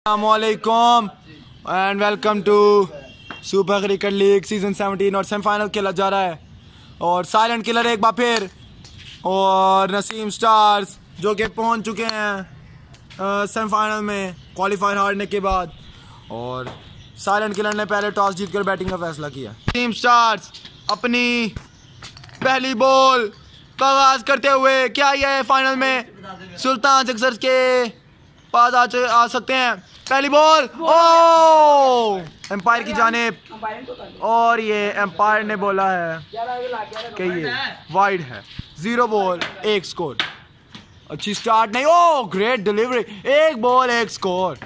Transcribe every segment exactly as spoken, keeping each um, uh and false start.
अस्सलामुअलैकुम and welcome to super cricket league season seventeen और semifinal खेला जा रहा है और साइलेंट किलर एक बार फिर और नसीम स्टार्स जो कि पहुंच चुके हैं सेमीफाइनल में क्वालिफायर हारने के बाद। और साइलेंट किलर ने पहले टॉस जीतकर बैटिंग का फैसला किया। नसीम स्टार्स अपनी पहली बॉल का आगाज करते हुए क्या ये फाइनल में सुल्तान सिक्सर्स के पास आ, आ सकते हैं। पहली बॉल ओ एम्पायर की जानिब और ये एम्पायर ने बोला है कि ये वाइड है। जीरो बॉल एक स्कोर। अच्छी स्टार्ट नहीं, ओ ग्रेट डिलीवरी, एक बॉल एक स्कोर।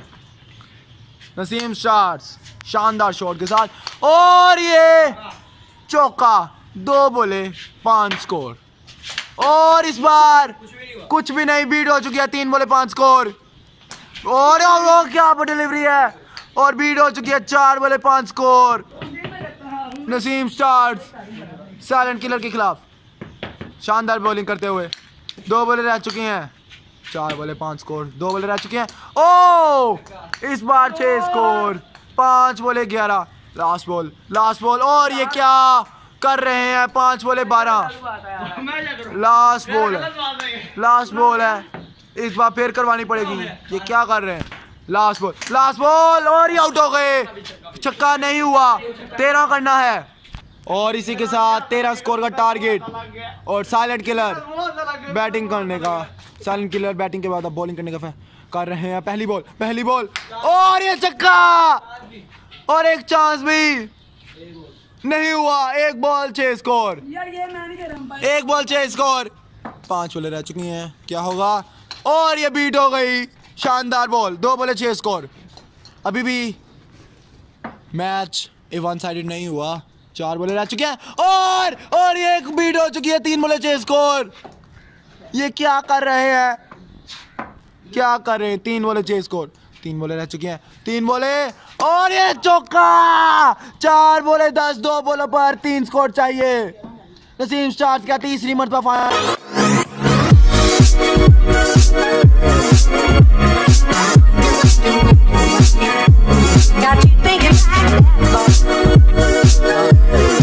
नसीम स्टार्स शानदार शॉट के साथ और ये चौका, दो बोले पांच स्कोर। और इस बार कुछ भी नहीं, बीट हो चुकी है, तीन बोले पांच स्कोर। और वो क्या डिलीवरी है और बीट हो चुकी है, चार बोले पांच score. Naseem stars silent killer के खिलाफ शानदार बॉलिंग करते हुए दो बोले रह चुकी हैं, चार बोले पांच स्कोर। दो बोले रह चुके हैं, ओ इस बार छह स्कोर, पांच बोले ग्यारह। लास्ट बॉल लास्ट बॉल और ये क्या कर रहे हैं, पांच बोले बारह। लास्ट बॉल है, लास्ट बॉल है, इस बार फिर करवानी पड़ेगी। ये क्या कर रहे हैं, लास्ट बॉल लास्ट बॉल और ये आउट हो गए। छक्का नहीं हुआ, तेरह करना है और इसी के साथ तेरह स्कोर का टारगेट। और साइलेंट किलर बैटिंग करने का, साइलेंट किलर बैटिंग के बाद अब बॉलिंग करने का कर रहे हैं। पहली बॉल पहली बॉल और ये छक्का और एक चांस भी नहीं हुआ। एक बॉल छह स्कोर, एक बॉल छह स्कोर। पांच बॉलें रह चुकी हैं, क्या होगा और ये बीट हो गई। शानदार बॉल, दो बोले छह स्कोर। अभी भी मैच ए वन साइडेड नहीं हुआ, चार बोले रह चुके हैं और और ये एक बीट हो चुकी है, तीन बोले छह स्कोर। ये क्या कर रहे हैं, क्या कर रहे हैं, तीन बोले छह स्कोर। तीन बोले रह चुके हैं, तीन बोले और ये चौका, चार बोले दस, दो बोलों पर तीन स्कोर चाहिए। नसीम स्टार्स का तीसरी मरतबा final. Got you thinking like that, boy.